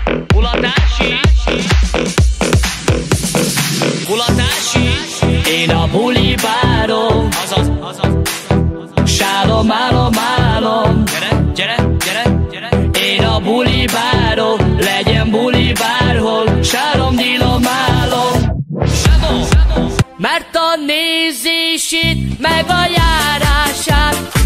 Mulatási, mulatási. Én a buli várom, sálom, álom, álom. Gyere, gyere, gyere, gyere. Én a buli várom, legyen buli bárhol, sálom, dílom, álom. Mert a nézését, meg a járását